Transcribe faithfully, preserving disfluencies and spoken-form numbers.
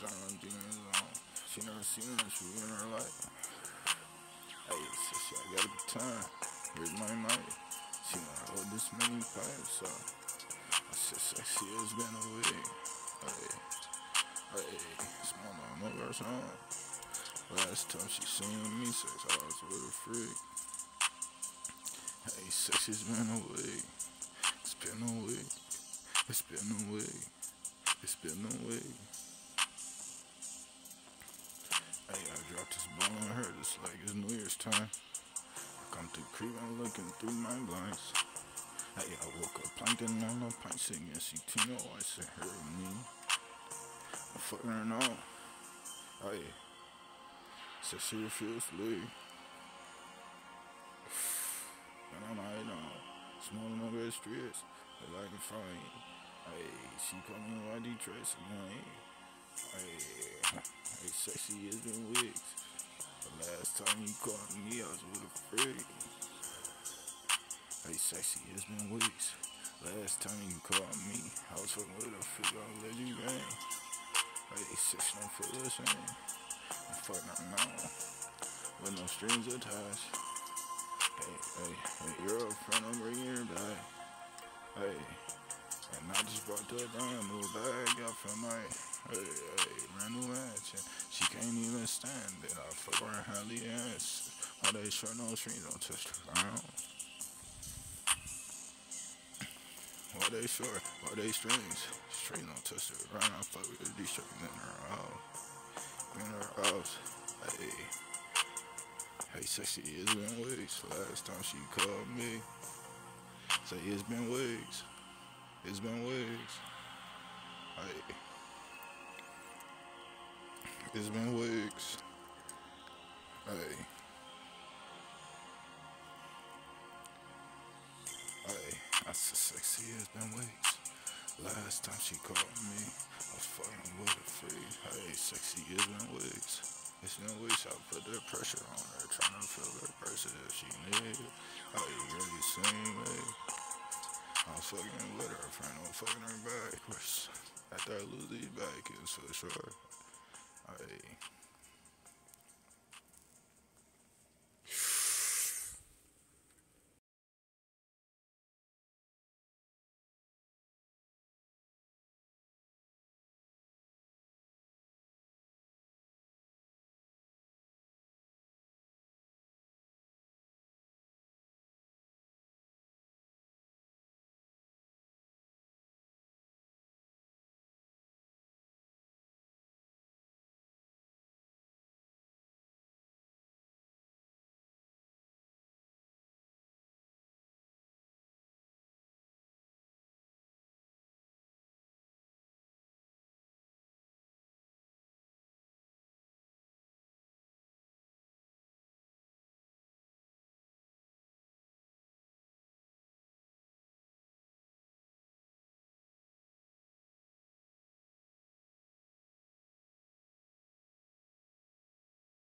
John demons on. She never seen that shit in her life. Hey, so she, I got a good time. Here's my mic. She wanna hold this many pipes, so I said sexy has been away. Hey, hey, small on no verse on. Last time she seen me, sex, I was with a freak. Hey, sexy's been away. It's been away. It's been away. It's been away. Hey, I dropped this ball on her just like it's New Year's time. I come through creeping, looking through my blinds. Hey, I woke up planking on the pint singing she Tino. I said her and me. I'm fucking her now. Hey, said she refused to leave. And I'm hiding on. Smoking on the streets. They like it fine. Hey, she called me Y D Tracy. Hey, hey, sexy has been wigs. The last time you called me, I was with a freak. Hey, sexy has been wigs. Last time you called me, I was fucking with a freak. I'll let you bang. Hey, sexy don't feel the same. I'm fucking her now, with no strings attached. Hey, hey, hey, you're a friend, I'm bringing her back. Hey, and I just brought the brand new bag out from my, hey, hey, brand new mansion. She can't even stand it. I fuck her hardly ass. Why they short no strings, don't touch the ground. Why they short, why they strings? Strings don't touch the ground. I fuck with these strings in her house. In her house, hey. Hey, sexy, it's been weeks. Last time she called me, say it's been weeks. It's been weeks. Hey, it's been weeks. Hey, hey, I said sexy, it's been weeks. Last time she called me, I was fucking with a free. Hey, sexy, it's been weeks. It's been weeks, I put that pressure on her, trying to feel her pressure if she need it. Hey, girl, you seen me? I was fucking with her, friend, I'm fucking her back. After I lose these back, it's for sure. Hey.